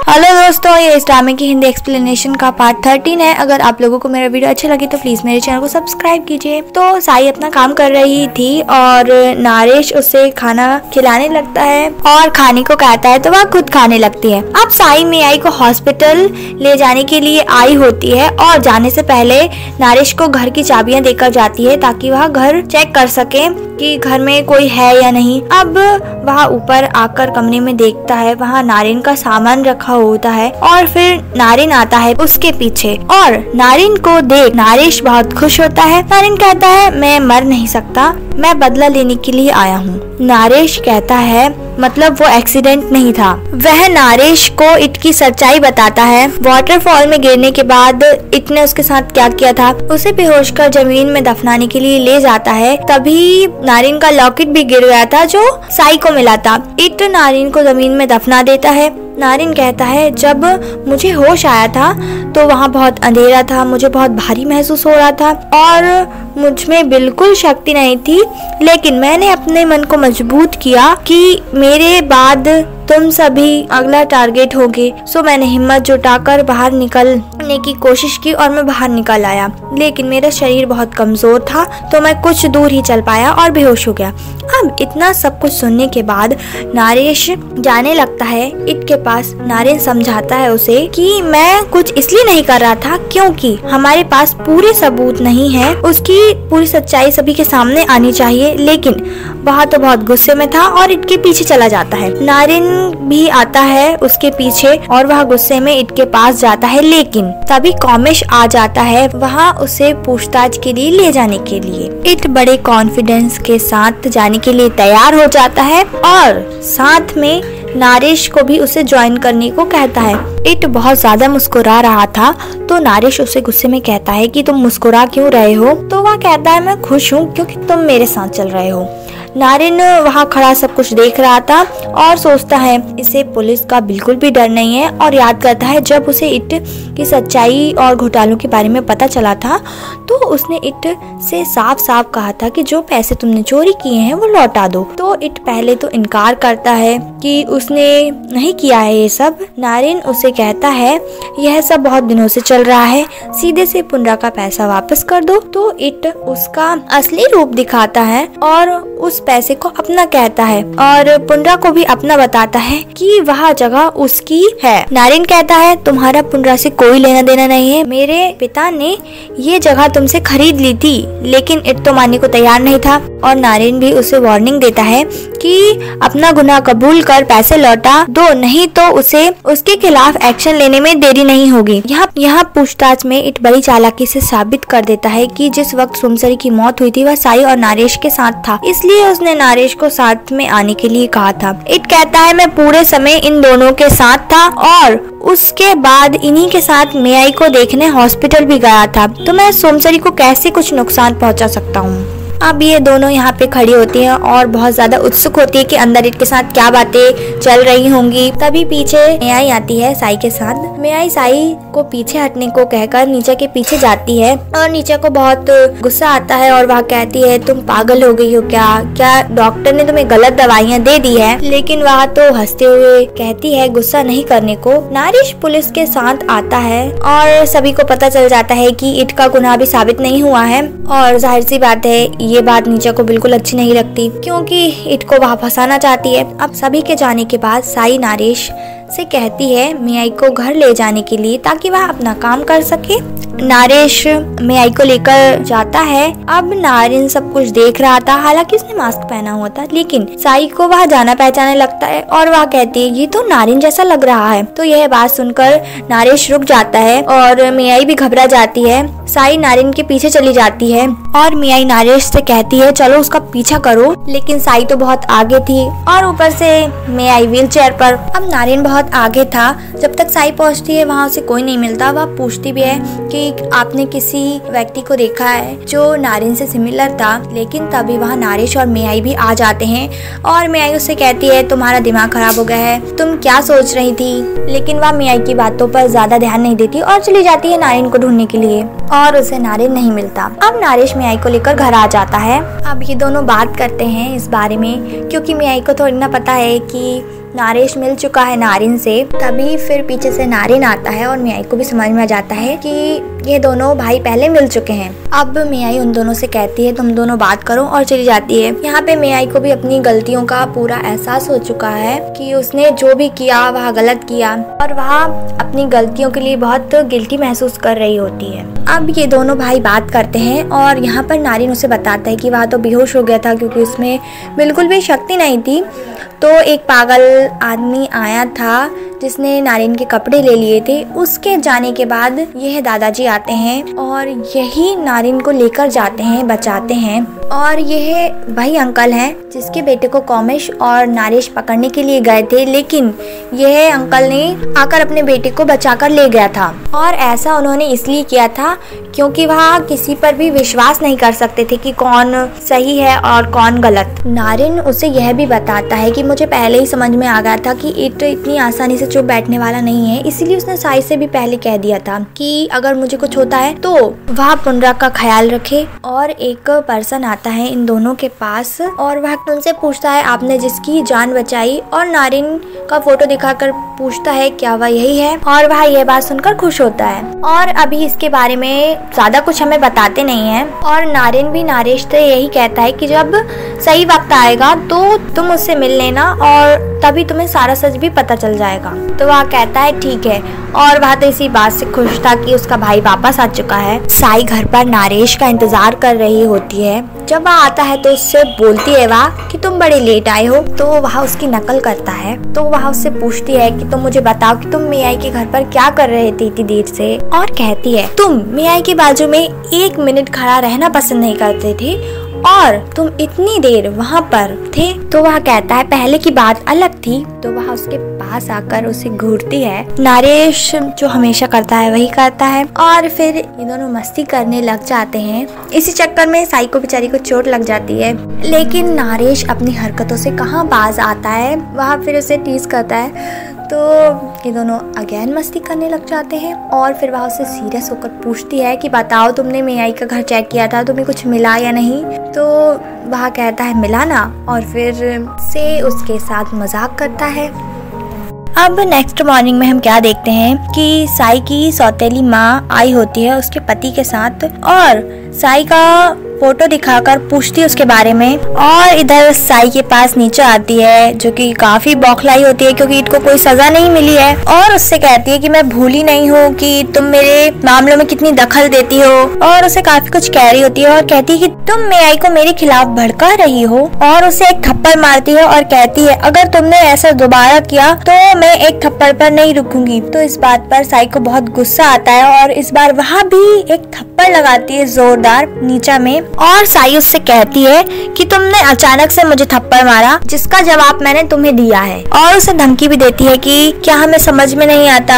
Hello दोस्तों, ये इस ड्रामे की हिंदी एक्सप्लेनेशन का पार्ट 13 है। अगर आप लोगों को मेरा वीडियो अच्छा लगे तो प्लीज मेरे चैनल को सब्सक्राइब कीजिए। तो साई अपना काम कर रही थी और नारेश उसे खाना खिलाने लगता है और खाने को कहता है तो वह खुद खाने लगती है। अब साई मियाई को हॉस्पिटल ले जाने के लिए आई होती है और जाने से पहले नारेश को घर की चाबियां देकर जाती है ताकि वह घर चेक कर सके कि घर में कोई है या नहीं। अब वह ऊपर आकर कमरे में देखता है, वहाँ नारिन का सामान रखा होता है और फिर नारिन आता है उसके पीछे और नारिन को देख नारेश बहुत खुश होता है। नारिन कहता है मैं मर नहीं सकता, मैं बदला लेने के लिए आया हूँ। नारेश कहता है मतलब वो एक्सीडेंट नहीं था। वह नारेश को इट की सच्चाई बताता है। वाटरफॉल में गिरने के बाद इट ने उसके साथ क्या किया था, उसे बेहोश कर जमीन में दफनाने के लिए ले जाता है। तभी नारिन का लॉकेट भी गिर गया था जो साई को मिला था। इट नारिन को जमीन में दफना देता है। नारिन कहता है जब मुझे होश आया था तो वहाँ बहुत अंधेरा था, मुझे बहुत भारी महसूस हो रहा था और मुझ में बिल्कुल शक्ति नहीं थी, लेकिन मैंने अपने मन को मजबूत किया कि मेरे बाद तुम सभी अगला टारगेट होगे। सो मैंने हिम्मत जुटाकर बाहर निकलने की कोशिश की और मैं बाहर निकल आया, लेकिन मेरा शरीर बहुत कमजोर था तो मैं कुछ दूर ही चल पाया और बेहोश हो गया। अब इतना सब कुछ सुनने के बाद नारेश जाने लगता है इट के पास। नारिन समझाता है उसे कि मैं कुछ इसलिए नहीं कर रहा था क्योंकि हमारे पास पूरे सबूत नहीं है, उसकी पूरी सच्चाई सभी के सामने आनी चाहिए। लेकिन वह तो बहुत गुस्से में था और इट के पीछे चला जाता है। नारिन भी आता है उसके पीछे और वह गुस्से में इट के पास जाता है, लेकिन तभी कॉमिश आ जाता है वहाँ उसे पूछताछ के लिए ले जाने के लिए। इट बड़े कॉन्फिडेंस के साथ जाने के लिए तैयार हो जाता है और साथ में नारेश को भी उसे ज्वाइन करने को कहता है। इट बहुत ज्यादा मुस्कुरा रहा था तो नारेश उसे गुस्से में कहता है कि तुम मुस्कुरा क्यों रहे हो, तो वह कहता है मैं खुश हूँ क्योंकि तुम मेरे साथ चल रहे हो। नारिन वहाँ खड़ा सब कुछ देख रहा था और सोचता है इसे पुलिस का बिल्कुल भी डर नहीं है और याद करता है जब उसे इट की सच्चाई और घोटालों के बारे में पता चला था तो उसने इट से साफ साफ कहा था कि जो पैसे तुमने चोरी किए हैं वो लौटा दो। तो इट पहले तो इनकार करता है कि उसने नहीं किया है ये सब। नारिन उसे कहता है यह सब बहुत दिनों से चल रहा है, सीधे से पुनरा का पैसा वापस कर दो। तो इट उसका असली रूप दिखाता है और उस पैसे को अपना कहता है और पुनरा को भी अपना बताता है कि वह जगह उसकी है। नारिन कहता है तुम्हारा पुनरा से कोई लेना देना नहीं है, मेरे पिता ने ये जगह तुमसे खरीद ली थी। लेकिन इट तो मानने को तैयार नहीं था और नारिन भी उसे वार्निंग देता है कि अपना गुनाह कबूल कर पैसे लौटा दो, नहीं तो उसे उसके खिलाफ एक्शन लेने में देरी नहीं होगी। यहाँ पूछताछ में इट बड़ी चालाकी से साबित कर देता है कि जिस वक्त सुमसरी की मौत हुई थी वह साई और नारेश के साथ था, इसलिए उसने नारेश को साथ में आने के लिए कहा था। इट कहता है मैं पूरे समय इन दोनों के साथ था और उसके बाद इन्हीं के साथ मियाई को देखने हॉस्पिटल भी गया था, तो मैं सोमसरी को कैसे कुछ नुकसान पहुंचा सकता हूँ। अब ये दोनों यहाँ पे खड़ी होती हैं और बहुत ज्यादा उत्सुक होती है कि अंदर इट के साथ क्या बातें चल रही होंगी। तभी पीछे मियाई आती है साई के साथ। मियाई साई को पीछे हटने को कहकर नीचे के पीछे जाती है और नीचे को बहुत गुस्सा आता है और वह कहती है तुम पागल हो गई हो क्या डॉक्टर ने तुम्हें गलत दवाइयाँ दे दी है। लेकिन वह तो हंसते हुए कहती है गुस्सा नहीं करने को। नारेश पुलिस के साथ आता है और सभी को पता चल जाता है कि इट का गुनाह भी साबित नहीं हुआ है और जाहिर सी बात है ये बात नीचे को बिल्कुल अच्छी नहीं लगती क्योंकि इट को वहाँ फंसाना चाहती है। अब सभी के जाने के बाद साई नारेश से कहती है मियाई को घर ले जाने के लिए ताकि वह अपना काम कर सके। नारेश मियाई को लेकर जाता है। अब नारिन सब कुछ देख रहा था, हालांकि उसने मास्क पहना हुआ था, लेकिन साई को वह जाना पहचाने लगता है और वह कहती है ये तो नारिन जैसा लग रहा है। तो यह बात सुनकर नारेश रुक जाता है और मियाई भी घबरा जाती है। साई नारिन के पीछे चली जाती है और मियाई नारेश से कहती है चलो उसका पीछा करो, लेकिन साई तो बहुत आगे थी और ऊपर से मियाई व्हील चेयर पर। अब नारिन बहुत आगे था। जब तक साई पहुंचती है वहाँ से कोई नहीं मिलता। वह पूछती भी है कि आपने किसी व्यक्ति को देखा है जो नारिन से सिमिलर था, लेकिन तभी वहाँ नारेश और मियाई भी आ जाते हैं और मियाई उससे कहती है तुम्हारा दिमाग खराब हो गया है, तुम क्या सोच रही थी। लेकिन वह मियाई की बातों पर ज्यादा ध्यान नहीं देती और चली जाती है नारिन को ढूंढने के लिए और उसे नारिन नहीं मिलता। अब नारेश मियाई को लेकर घर आ जाता है। अब ये दोनों बात करते हैं इस बारे में क्योंकि मियाई को थोड़ी ना पता है कि नारेश मिल चुका है नारिन से, तभी फिर पीछे से नारिन आता है और मियाई को भी समझ में आ जाता है कि ये दोनों भाई पहले मिल चुके हैं। अब मियाई उन दोनों से कहती है तुम दोनों बात करो और चली जाती है। यहाँ पे मियाई को भी अपनी गलतियों का पूरा एहसास हो चुका है कि उसने जो भी किया वह गलत किया और वह अपनी गलतियों के लिए बहुत गिल्टी महसूस कर रही होती है। अब ये दोनों भाई बात करते हैं और यहाँ पर नारिन उसे बताता है कि वह तो बेहोश हो गया था क्योंकि उसमें बिल्कुल भी शक्ति नहीं थी। तो एक पागल आदमी आया था जिसने नारिन के कपड़े ले लिए थे। उसके जाने के बाद यह दादाजी आते हैं और यही नारिन को लेकर जाते हैं, बचाते हैं। और यह वही अंकल हैं जिसके बेटे को कौमिश और नारेश पकड़ने के लिए गए थे, लेकिन यह अंकल ने आकर अपने बेटे को बचाकर ले गया था। और ऐसा उन्होंने इसलिए किया था क्योंकि वह किसी पर भी विश्वास नहीं कर सकते थे कि कौन सही है और कौन गलत। नारिन उसे यह भी बताता है कि मुझे पहले ही समझ में आ गया था कि इट इतनी आसानी से चुप बैठने वाला नहीं है, इसीलिए उसने साई से भी पहले कह दिया था कि अगर मुझे कुछ होता है तो वह पुनरा का ख्याल रखे। और एक पर्सन आता है इन दोनों के पास और वह उनसे पूछता है आपने जिसकी जान बचाई, और नारिन का फोटो दिखाकर पूछता है क्या वह यही है, और वह यह बात सुनकर खुश होता है। और अभी इसके बारे में ज्यादा कुछ हमें बताते नहीं है। और नारिन भी नारेश से यही कहता है कि जब सही वक्त आएगा तो तुम उससे मिल लेना और तभी तुम्हें सारा सच भी पता चल जाएगा। तो वह कहता है ठीक है। और वह तो इसी बात से खुश था कि उसका भाई वापस आ चुका है। साई घर पर नारेश का इंतजार कर रही होती है। जब वह आता है तो उससे बोलती है वह कि तुम बड़े लेट आए हो। तो वह उसकी नकल करता है। तो वह उससे पूछती है कि तुम मुझे बताओ कि तुम मियाई के घर पर क्या कर रहे थे इतनी देर से। और कहती है तुम मियाई के बाजू में 1 मिनट खड़ा रहना पसंद नहीं करते थे और तुम इतनी देर वहाँ पर थे। तो वह कहता है पहले की बात अलग थी। तो वह उसके पास आकर उसे घूरती है। नारेश जो हमेशा करता है वही करता है और फिर ये दोनों मस्ती करने लग जाते हैं। इसी चक्कर में साई को बेचारी को चोट लग जाती है, लेकिन नारेश अपनी हरकतों से कहाँ बाज आता है। वह फिर उसे टीज करता है। तो ये दोनों अगेन मस्ती करने लग जाते हैं और फिर वह उससे सीरियस होकर पूछती है कि बताओ तुमने मियाई का घर चेक किया था, तुम्हें कुछ मिला या नहीं। तो वह कहता है मिला ना, और फिर से उसके साथ मजाक करता है। अब नेक्स्ट मॉर्निंग में हम क्या देखते हैं कि साई की सौतेली माँ आई होती है उसके पति के साथ और साई का फोटो दिखाकर पूछती है उसके बारे में। और इधर साई के पास नीचे आती है जो कि काफी बौखलाई होती है क्योंकि इनको कोई सजा नहीं मिली है, और उससे कहती है कि मैं भूली नहीं हूँ कि तुम मेरे मामलों में कितनी दखल देती हो। और उसे काफी कुछ कह रही होती है और कहती है कि तुम मियाई को मेरे खिलाफ भड़का रही हो, और उसे एक थप्पड़ मारती है और कहती है अगर तुमने ऐसा दोबारा किया तो मैं एक थप्पड़ पर नहीं रुकूंगी। तो इस बात पर साई को बहुत गुस्सा आता है और इस बार वह भी एक थप्पड़ लगाती है जोरदार नीचा में। और साई उससे कहती है कि तुमने अचानक से मुझे थप्पड़ मारा जिसका जवाब मैंने तुम्हें दिया है, और उसे धमकी भी देती है कि क्या हमें समझ में नहीं आता,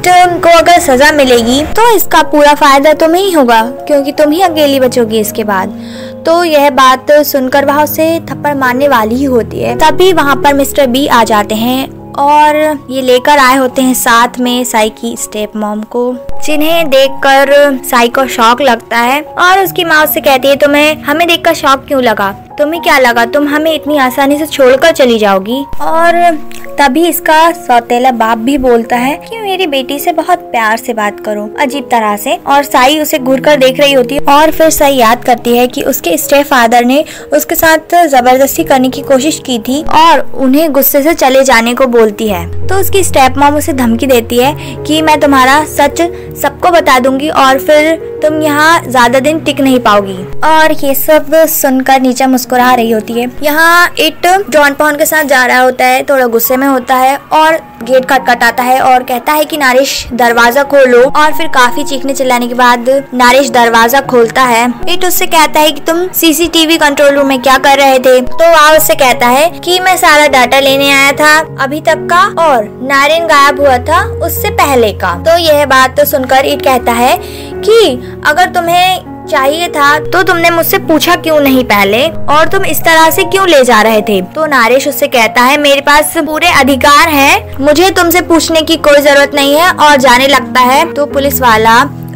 को अगर सजा मिलेगी तो इसका पूरा फायदा तुम्हें ही होगा क्योंकि तुम ही अकेली बचोगी इसके बाद। तो यह बात सुनकर वह उसे थप्पड़ मारने वाली ही होती है। तभी वहाँ पर मिस्टर बी आ जाते हैं और ये लेकर आए होते हैं साथ में साई की स्टेप मॉम को, जिन्हें देखकर साई को शॉक लगता है। और उसकी माँ उससे कहती है तुम्हें हमें देखकर शॉक क्यों लगा, तुम्हें क्या लगा तुम हमें इतनी आसानी से छोड़कर चली जाओगी। और तभी इसका सौतेला बाप भी बोलता है कि मेरी बेटी से बहुत प्यार से बात करो, अजीब तरह से। और साई उसे घूर कर देख रही होती है और फिर साई याद करती है कि उसके स्टेप फादर ने उसके साथ जबरदस्ती करने की कोशिश की थी और उन्हें गुस्से से चले जाने को बोलती है। तो उसकी स्टेप मॉम उसे धमकी देती है कि मैं तुम्हारा सच सबको बता दूंगी और फिर तुम यहाँ ज्यादा दिन टिक नहीं पाओगी। और ये सब सुनकर नीचा मुस्कुरा रही होती है। यहाँ इट जॉन पॉन के साथ जा रहा होता है, थोड़ा गुस्से में होता है और गेट खटखटाता है और कहता है कि नारेश दरवाजा खोलो। और फिर काफी चीखने चिल्लाने के बाद नारेश दरवाजा खोलता है। इट उससे कहता है कि तुम सीसीटीवी कंट्रोल रूम में क्या कर रहे थे। तो वह उससे कहता है कि मैं सारा डाटा लेने आया था अभी तक का और नारिन गायब हुआ था उससे पहले का। तो यह बात सुनकर इट कहता है कि अगर तुम्हें चाहिए था तो तुमने मुझसे पूछा क्यों नहीं पहले, और तुम इस तरह से क्यों ले जा रहे थे। तो नारेश उससे कहता है मेरे पास पूरे अधिकार है, मुझे तुमसे पूछने की कोई जरूरत नहीं है, और जाने लगता है। तो पुलिस वाला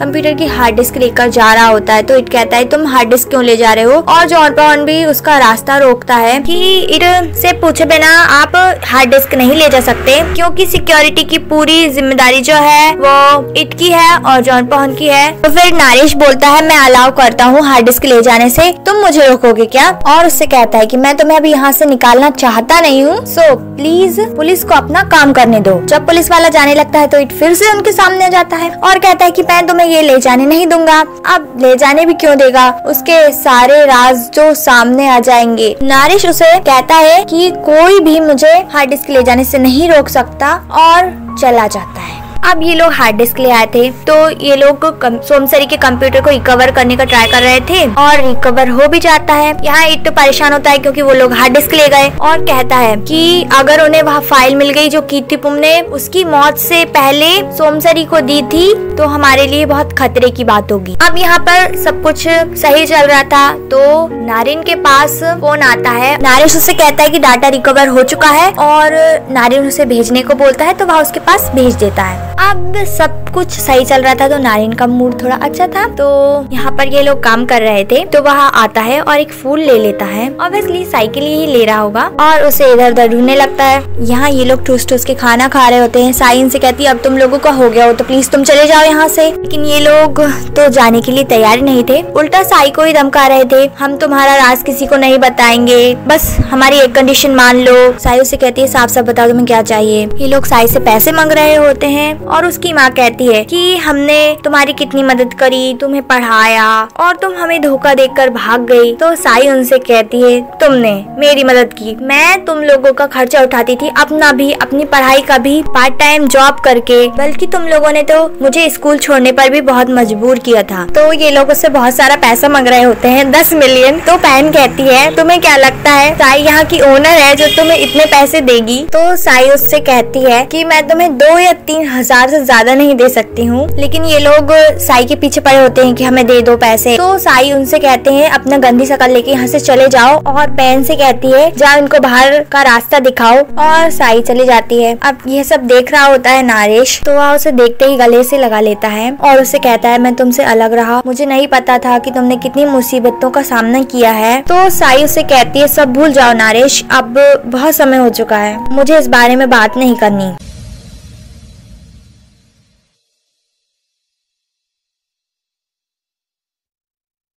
कंप्यूटर की हार्ड डिस्क लेकर जा रहा होता है। तो इट कहता है तुम हार्ड डिस्क क्यों ले जा रहे हो, और जॉन पॉन भी उसका रास्ता रोकता है कि इट से पूछे बिना आप हार्ड डिस्क नहीं ले जा सकते, क्योंकि सिक्योरिटी की पूरी जिम्मेदारी जो है वो इट की है और जॉन पॉन की है। तो फिर नरेश बोलता है मैं अलाउ करता हूँ हार्ड डिस्क ले जाने से, तुम मुझे रोकोगे क्या? और उससे कहता है कि मैं तुम्हें अभी यहाँ से निकालना चाहता नहीं हूँ, सो प्लीज पुलिस को अपना काम करने दो। जब पुलिस वाला जाने लगता है तो इट फिर से उनके सामने आ जाता है और कहता है कि मैं तुम्हें ये ले जाने नहीं दूंगा। अब ले जाने भी क्यों देगा, उसके सारे राज जो सामने आ जाएंगे। नरेश उसे कहता है कि कोई भी मुझे हार्ड डिस्क ले जाने से नहीं रोक सकता और चला जाता है। अब ये लोग हार्ड डिस्क ले आए थे, तो ये लोग सोमसरी के कंप्यूटर को रिकवर करने का ट्राई कर रहे थे और रिकवर हो भी जाता है। यहाँ इट तो परेशान होता है क्योंकि वो लोग हार्ड डिस्क ले गए और कहता है कि अगर उन्हें वहाँ फाइल मिल गई जो कीर्ति पुम ने उसकी मौत से पहले सोमसरी को दी थी, तो हमारे लिए बहुत खतरे की बात होगी। अब यहाँ पर सब कुछ सही चल रहा था तो नारिन के पास फोन आता है। नारिश उससे कहता है कि डाटा रिकवर हो चुका है और नारिन उसे भेजने को बोलता है, तो वह उसके पास भेज देता है। अब सब कुछ सही चल रहा था तो नारिन का मूड थोड़ा अच्छा था। तो यहाँ पर ये लोग काम कर रहे थे तो वह आता है और एक फूल ले लेता है, ऑब्वियसली साइकिल ही ले रहा होगा, और उसे इधर उधर ढूंढने लगता है। यहाँ ये लोग ठूस ठूस के खाना खा रहे होते हैं। साइन से कहती है अब तुम लोगों का हो गया हो तो प्लीज तुम चले जाओ यहाँ से, लेकिन ये लोग तो जाने के लिए तैयार नहीं थे, उल्टा साई को ही धमका रहे थे, हम तुम्हारा राज किसी को नहीं बताएंगे, बस हमारी एक कंडीशन मान लो। साई उसे कहती है साफ साफ बताओ तुम्हें क्या चाहिए। ये लोग साई से पैसे मांग रहे होते हैं और उसकी माँ कहती है कि हमने तुम्हारी कितनी मदद करी, तुम्हें पढ़ाया और तुम हमें धोखा देकर भाग गई। तो साई उनसे कहती है तुमने मेरी मदद की, मैं तुम लोगों का खर्चा उठाती थी, अपना भी अपनी पढ़ाई का भी, पार्ट टाइम जॉब करके, बल्कि तुम लोगों ने तो मुझे स्कूल छोड़ने पर भी बहुत मजबूर किया था। तो ये लोग उससे बहुत सारा पैसा मांग रहे होते हैं, 10 मिलियन। तो बहन कहती है तुम्हें क्या लगता है साई यहाँ की ओनर है जो तुम्हें इतने पैसे देगी? तो साई उससे कहती है कि मैं तुम्हें 2 या 3 हजार से ज्यादा नहीं दे सकती हूँ, लेकिन ये लोग साई के पीछे पड़े होते हैं कि हमें दे दो पैसे। तो साई उनसे कहते हैं अपना गंदी शकल लेके यहाँ से चले जाओ, और बहन से कहती है जाओ इनको बाहर का रास्ता दिखाओ, और साई चली जाती है। अब यह सब देख रहा होता है नरेश, तो वह उसे देखते ही गले से लगा लेता है और उसे कहता है मैं तुमसे अलग रहा, मुझे नहीं पता था कि तुमने कितनी मुसीबतों का सामना किया है। तो साई उसे कहती है सब भूल जाओ नरेश, अब बहुत समय हो चुका है, मुझे इस बारे में बात नहीं करनी।